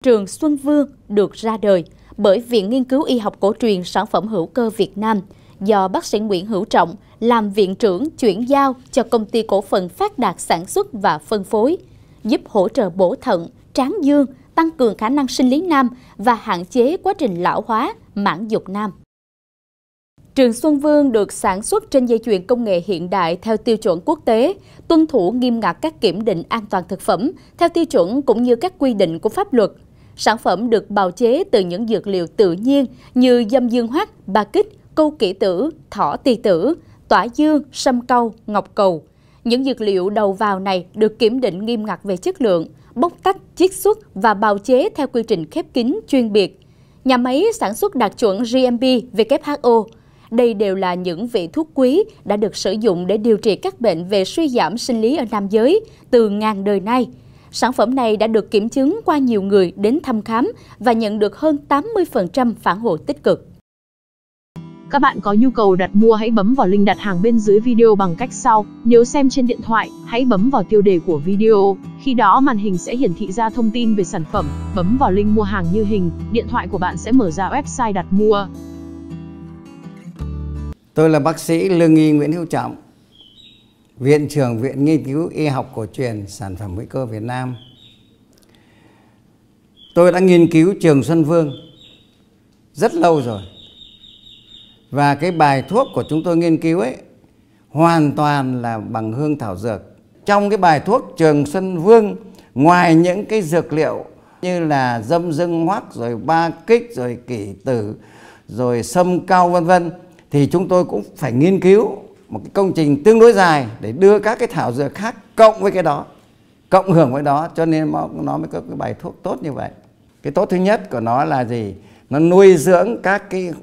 Trường Xuân Vương được ra đời bởi Viện Nghiên cứu Y học cổ truyền sản phẩm hữu cơ Việt Nam do bác sĩ Nguyễn Hữu Trọng làm viện trưởng chuyển giao cho Công ty Cổ phần Phát Đạt sản xuất và phân phối, giúp hỗ trợ bổ thận, tráng dương, tăng cường khả năng sinh lý nam và hạn chế quá trình lão hóa, mãn dục nam. Trường Xuân Vương được sản xuất trên dây chuyền công nghệ hiện đại theo tiêu chuẩn quốc tế, tuân thủ nghiêm ngặt các kiểm định an toàn thực phẩm theo tiêu chuẩn cũng như các quy định của pháp luật. Sản phẩm được bào chế từ những dược liệu tự nhiên như dâm dương hoắc, ba kích, câu kỷ tử, thỏ tỳ tử, tỏa dương, sâm cau, ngọc cầu. Những dược liệu đầu vào này được kiểm định nghiêm ngặt về chất lượng, bóc tách, chiết xuất và bào chế theo quy trình khép kín chuyên biệt. Nhà máy sản xuất đạt chuẩn GMP WHO. Đây đều là những vị thuốc quý đã được sử dụng để điều trị các bệnh về suy giảm sinh lý ở nam giới từ ngàn đời nay. Sản phẩm này đã được kiểm chứng qua nhiều người đến thăm khám và nhận được hơn 80% phản hồi tích cực. Các bạn có nhu cầu đặt mua hãy bấm vào link đặt hàng bên dưới video bằng cách sau. Nếu xem trên điện thoại, hãy bấm vào tiêu đề của video. Khi đó màn hình sẽ hiển thị ra thông tin về sản phẩm. Bấm vào link mua hàng như hình, điện thoại của bạn sẽ mở ra website đặt mua. Tôi là bác sĩ lương y Nguyễn Hữu Trọng, Viện trưởng Viện Nghiên cứu Y học cổ truyền sản phẩm hữu cơ Việt Nam. Tôi đã nghiên cứu Trường Xuân Vương rất lâu rồi. Và cái bài thuốc của chúng tôi nghiên cứu ấy hoàn toàn là bằng hương thảo dược. Trong cái bài thuốc Trường Xuân Vương, ngoài những cái dược liệu như là dâm dương hoắc, rồi ba kích, rồi kỷ tử, rồi sâm cau vân vân, thì chúng tôi cũng phải nghiên cứu một cái công trình tương đối dài để đưa các cái thảo dược khác cộng với cái đó, cộng hưởng với đó, cho nên nó mới có cái bài thuốc tốt như vậy. Cái tốt thứ nhất của nó là gì? Nó nuôi dưỡng các cái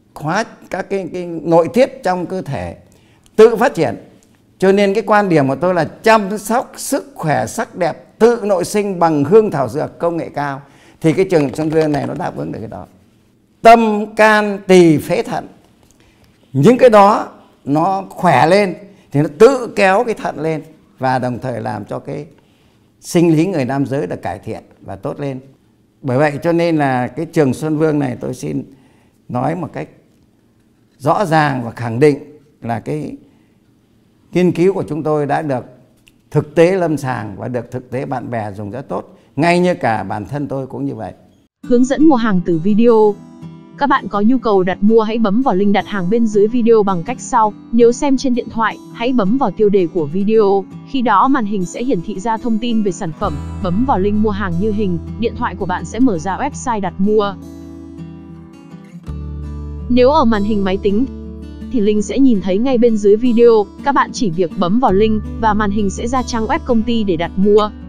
nội tiết trong cơ thể tự phát triển. Cho nên cái quan điểm của tôi là chăm sóc sức khỏe sắc đẹp tự nội sinh bằng hương thảo dược công nghệ cao. Thì cái Trường Xuân Vương này nó đáp ứng được cái đó. Tâm, can, tỳ, phế, thận, những cái đó nó khỏe lên thì nó tự kéo cái thận lên và đồng thời làm cho cái sinh lý người nam giới được cải thiện và tốt lên. Bởi vậy cho nên là cái Trường Xuân Vương này tôi xin nói một cách rõ ràng và khẳng định là cái nghiên cứu của chúng tôi đã được thực tế lâm sàng và được thực tế bạn bè dùng rất tốt, ngay như cả bản thân tôi cũng như vậy. Hướng dẫn mua hàng từ video. Các bạn có nhu cầu đặt mua hãy bấm vào link đặt hàng bên dưới video bằng cách sau. Nếu xem trên điện thoại, hãy bấm vào tiêu đề của video. Khi đó màn hình sẽ hiển thị ra thông tin về sản phẩm. Bấm vào link mua hàng như hình, điện thoại của bạn sẽ mở ra website đặt mua. Nếu ở màn hình máy tính thì link sẽ nhìn thấy ngay bên dưới video. Các bạn chỉ việc bấm vào link và màn hình sẽ ra trang web công ty để đặt mua.